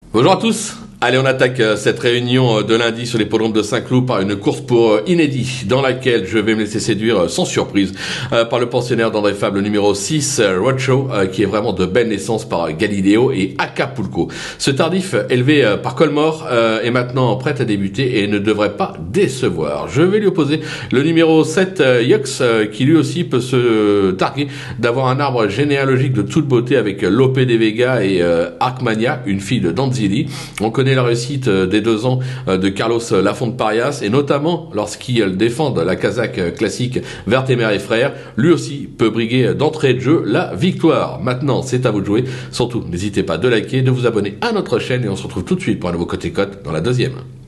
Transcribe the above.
Bonjour à tous. Allez, on attaque cette réunion de lundi sur l'hippodrome de Saint-Cloud par une course pour inédit dans laquelle je vais me laisser séduire sans surprise par le pensionnaire d'André Fable numéro 6, Roadshow, qui est vraiment de belle naissance par Galileo et Acapulco. Ce tardif élevé par Colmore est maintenant prêt à débuter et ne devrait pas décevoir. Je vais lui opposer le numéro 7, Yux, qui lui aussi peut se targuer d'avoir un arbre généalogique de toute beauté avec Lope de Vega et Arcmania, une fille de Danzili. On connaît la réussite des 2 ans de Carlos Lafont Parias et notamment lorsqu'il défend la casaque classique Vertemer et Frères, lui aussi peut briguer d'entrée de jeu la victoire. Maintenant, c'est à vous de jouer. Surtout, n'hésitez pas de liker, de vous abonner à notre chaîne et on se retrouve tout de suite pour un nouveau Côté Cote dans la deuxième.